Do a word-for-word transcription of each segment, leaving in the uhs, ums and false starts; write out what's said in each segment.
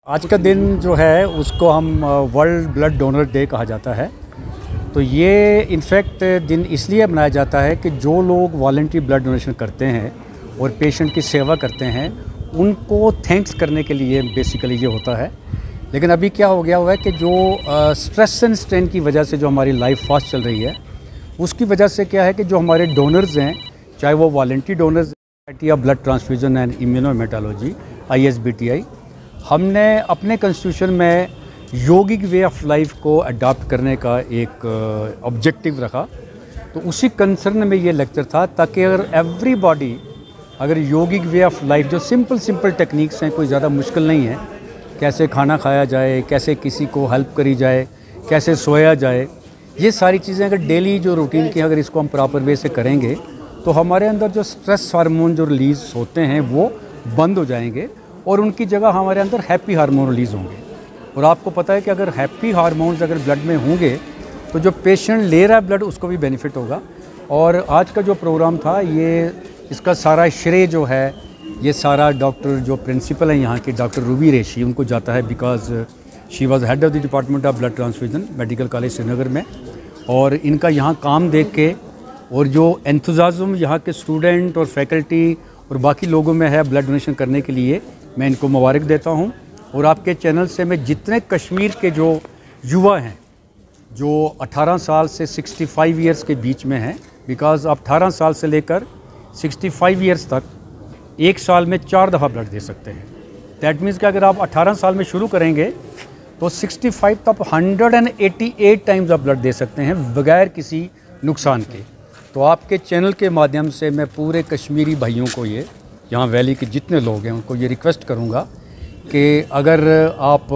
आज का दिन जो है उसको हम वर्ल्ड ब्लड डोनर डे कहा जाता है। तो ये इनफैक्ट दिन इसलिए मनाया जाता है कि जो लोग वॉलंटरी ब्लड डोनेशन करते हैं और पेशेंट की सेवा करते हैं उनको थैंक्स करने के लिए बेसिकली ये होता है। लेकिन अभी क्या हो गया हुआ है कि जो स्ट्रेस एंड स्ट्रेन की वजह से जो हमारी लाइफ फास्ट चल रही है उसकी वजह से क्या है कि जो हमारे डोनर्स हैं, चाहे वो voluntary donors society of blood transfusion and immunohaematology I S B T I, हमने अपने कॉन्स्टिट्यूशन में योगिक वे ऑफ लाइफ को अडॉप्ट करने का एक ऑब्जेक्टिव रखा। तो उसी कंसर्न में ये लेक्चर था ताकि अगर एवरीबॉडी अगर योगिक वे ऑफ लाइफ जो सिंपल सिंपल टेक्निक्स हैं, कोई ज़्यादा मुश्किल नहीं है, कैसे खाना खाया जाए, कैसे किसी को हेल्प करी जाए, कैसे सोया जाए, ये सारी चीज़ें अगर डेली जो रूटीन की अगर इसको हम प्रॉपर वे से करेंगे तो हमारे अंदर जो स्ट्रेस हार्मोन जो रिलीज़ होते हैं वो बंद हो जाएंगे और उनकी जगह हमारे अंदर हैप्पी हार्मोन रिलीज़ होंगे। और आपको पता है कि अगर हैप्पी हार्मोन्स अगर ब्लड में होंगे तो जो पेशेंट ले रहा है ब्लड उसको भी बेनिफिट होगा। और आज का जो प्रोग्राम था ये इसका सारा श्रेय जो है ये सारा डॉक्टर जो प्रिंसिपल हैं यहाँ की डॉक्टर रूबी रेशी उनको जाता है, because she was head of the department of blood transfusion medical college Srinagar में। और इनका यहाँ काम देख के और जो एंथुज़ाज़्म यहाँ के स्टूडेंट और फैकल्टी और बाकी लोगों में है ब्लड डोनेशन करने के लिए, मैं इनको मुबारक देता हूँ। और आपके चैनल से मैं जितने कश्मीर के जो युवा हैं जो अठारह साल से पैंसठ इयर्स के बीच में हैं, बिकॉज़ आप अठारह साल से लेकर पैंसठ इयर्स तक एक साल में चार दफ़ा ब्लड दे सकते हैं। दैट मीन्स कि अगर आप अठारह साल में शुरू करेंगे तो पैंसठ तक एक सौ अट्ठासी टाइम्स आप ब्लड दे सकते हैं बगैर किसी नुकसान के। तो आपके चैनल के माध्यम से मैं पूरे कश्मीरी भाइयों को, ये यहाँ वैली के जितने लोग हैं उनको ये रिक्वेस्ट करूँगा कि अगर आप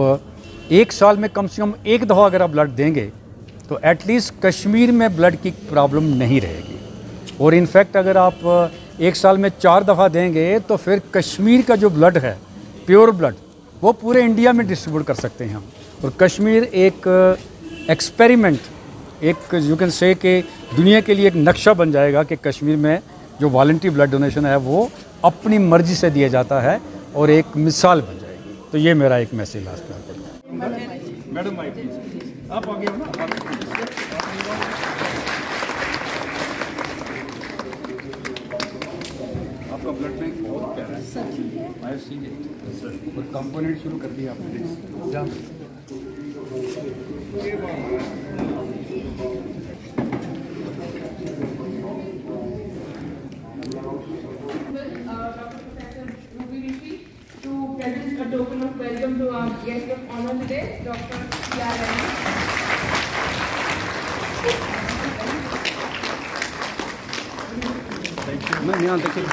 एक साल में कम से कम एक दफ़ा अगर आप ब्लड देंगे तो एटलीस्ट कश्मीर में ब्लड की प्रॉब्लम नहीं रहेगी। और इनफैक्ट अगर आप एक साल में चार दफ़ा देंगे तो फिर कश्मीर का जो ब्लड है, प्योर ब्लड, वो पूरे इंडिया में डिस्ट्रीब्यूट कर सकते हैं हम। और कश्मीर एक एक्सपेरिमेंट, एक यू कैन से कि दुनिया के लिए एक नक्शा बन जाएगा कि कश्मीर में जो वॉलंटरी ब्लड डोनेशन है वो अपनी मर्ज़ी से दिया जाता है और एक मिसाल बन जाएगी। तो ये मेरा एक मैसेज लास्ट में। मैडम आप आगे हो ना, आपका ब्लड बैंक बहुत प्यारा है, आई हैव सीन इट। और कंपोनेंट शुरू कर दिया आपने। A token of welcome to our guest of honor today, Doctor C R Rani. Thank you. No, yeah, thank you.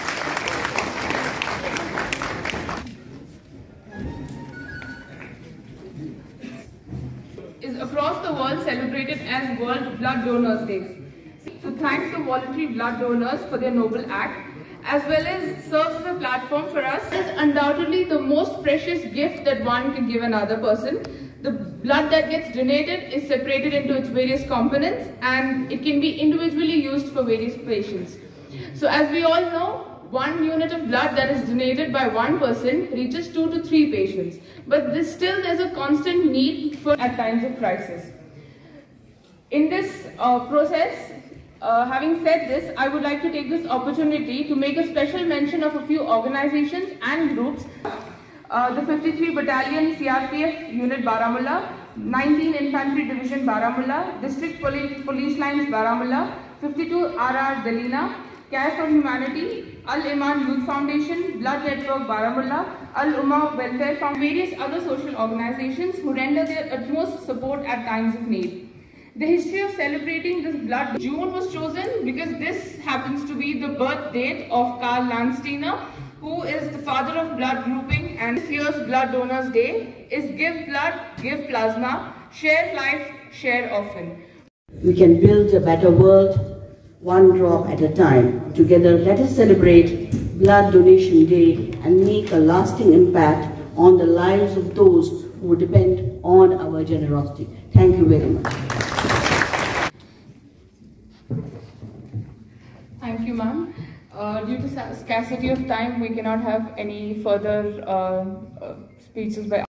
Is across the world celebrated as World Blood Donors Day. To thank the voluntary blood donors for their noble act, as well as serves as a platform for us. It is undoubtedly the most precious gift that one can give another person. The blood that gets donated is separated into its various components and it can be individually used for various patients. So as we all know, one unit of blood that is donated by one person reaches two to three patients. But this still there's a constant need for at times of crisis. In this uh, process, Uh, having said this, I would like to take this opportunity to make a special mention of a few organizations and groups. Uh, the fifty-three Battalion C R P F Unit Baramulla, nineteen Infantry Division Baramulla, District Police, Police Lines Baramulla, fifty-two R R Dalina, Care for Humanity, Al-Iman Youth Foundation, Blood Network Baramulla, Al-Umma Welfare Foundation, various other social organizations who render their utmost support at times of need. The history of celebrating this blood, June was chosen because this happens to be the birth date of Karl Landsteiner, who is the father of blood grouping, and this year's Blood Donors Day is Give Blood, Give Plasma, Share Life, Share Often. We can build a better world, one drop at a time. Together, let us celebrate Blood Donation Day and make a lasting impact on the lives of those who depend on our generosity. Thank you very much. Thank you, ma'am. Uh, due to scarcity of time, we cannot have any further uh, uh, speeches by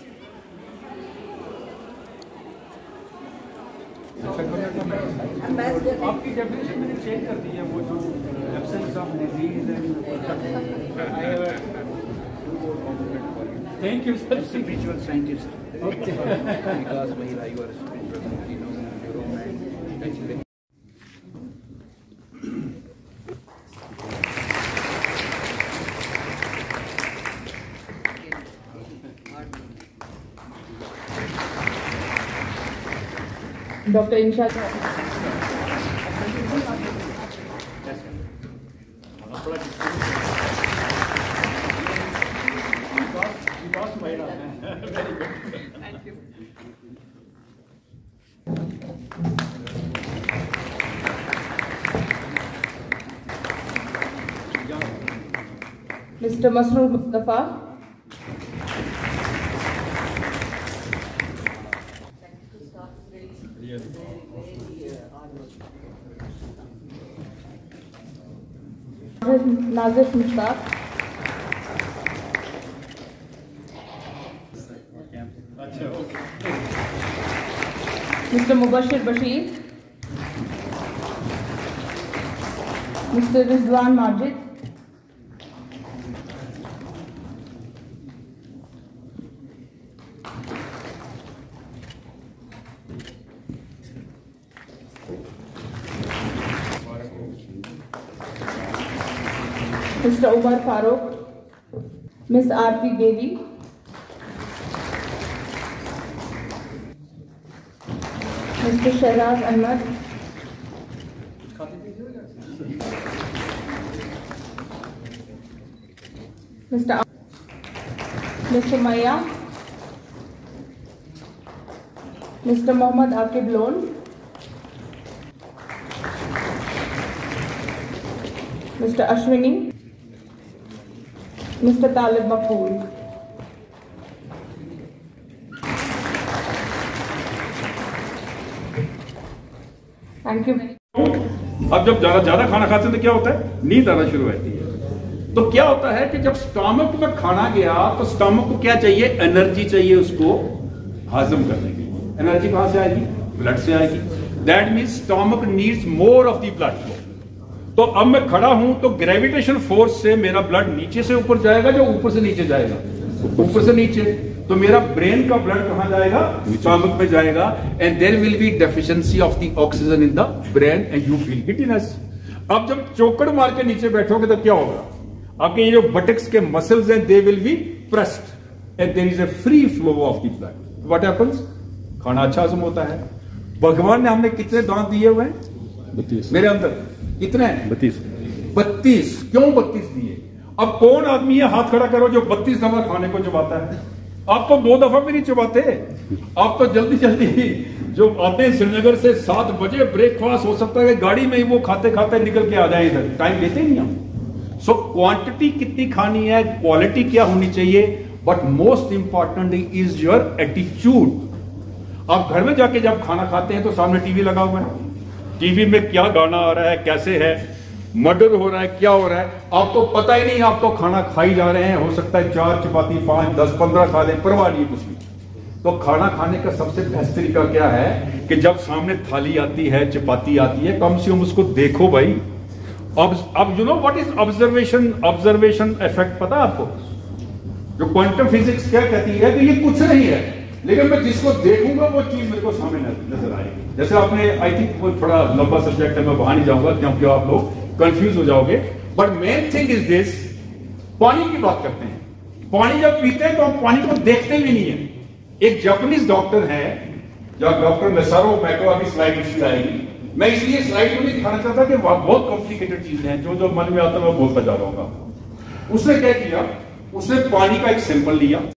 आपकी definition मैंने change कर दी है, वो जो absence of disease and thank you sir, spiritual scientist okay because when you are spiritual you know your own mind actually Doctor Insha. Thank you. Mister Masroor Mustafa. Nazif Mushtaq. Mister Mubashir Bashir. Mister Rizwan Majid. Mister Umar Farooq, Miss Aarti Devi, Mister Shahraz Ahmed, Mister Mister Maya, Mister Mohammad Aqib Lone, Mister Ashwini, Mister Talib Maqbool. Thank you. अब जब ज्यादा ज्यादा खाना खाते हैं तो क्या होता है, नींद आना शुरू होती है। तो क्या होता है कि जब स्टमक में खाना गया तो स्टमक को क्या चाहिए, एनर्जी चाहिए उसको हजम करने के लिए। एनर्जी कहां से आएगी, ब्लड से आएगी। That means stomach needs more of the blood flow. तो अब मैं खड़ा हूं तो ग्रेविटेशन फोर्स से मेरा ब्लड नीचे से ऊपर जाएगा, जो ऊपर से नीचे जाएगा, ऊपर से नीचे। तो मेरा ब्रेन का ब्लड कहां जाएगा, स्टमक में जाएगा। And there will be deficiency of the oxygen in the brain and you feel giddiness. अब जब चौकड़ मार के नीचे बैठोगे तो क्या होगा, आपके ये जो बटक्स के मसल्स हैं they will be pressed and there is a free flow of the blood. What happens, खाना अच्छा हजम होता है। भगवान ने हमने कितने दांत दिए हुए हैं बत्तीस मेरे अंदर, कितने बत्तीस बत्तीस क्यों बत्तीस दिए। अब कौन आदमी है, हाथ खड़ा करो, जो बत्तीस दफा खाने को चबाता है। आप तो दो दफा भी नहीं चबाते, आप तो जल्दी जल्दी जो आते हैं श्रीनगर से सात बजे ब्रेकफास्ट, हो सकता है गाड़ी में ही वो खाते खाते निकल के आ जाए इधर, टाइम लेते नहीं हम। सो क्वांटिटी कितनी खानी है, क्वालिटी क्या होनी चाहिए, but most important is your attitude. आप घर में जाके जब खाना खाते हैं तो सामने टीवी लगा हुआ है, टीवी में क्या गाना आ रहा है, कैसे है, मर्डर हो रहा है, क्या हो रहा है, आप तो पता ही नहीं, आप तो खाना खाई जा रहे हैं। हो सकता है चार चपाती, पांच, दस, पंद्रह खा लें, परवाह नहीं कुछ भी। तो खाना खाने का सबसे बेस्ट तरीका क्या है कि जब सामने थाली आती है, चपाती आती है, कम से कम उसको देखो भाई। अब अब you know what is observation, observation effect पता है आपको? जो क्वांटम फिजिक्स क्या कहती है कि ये कुछ नहीं है, लेकिन मैं जिसको देखूंगा वो चीज मेरे को सामने नजर आएगी। जैसे आपने, आई थिंक वो थोड़ा लंबा सब्जेक्ट है, मैं वहां नहीं जाऊंगा क्योंकि आप लोग कंफ्यूज हो जाओगे। But main thing is this, पानी की बात करते हैं। पानी जब पीते हैं तो हम पानी को देखते भी नहीं है। एक जापानीज डॉक्टर है, जो डॉक्टर मेसारो मैको, अभी स्लाइड इसकी आएगी। मैं इसलिए स्लाइड को नहीं दिखाना चाहता कि बहुत कॉम्प्लिकेटेड चीजें हैं, जो जो मन में आता है मैं बोलता जा रहा हूँ। उसने क्या किया, उसने पानी का एक सैंपल लिया,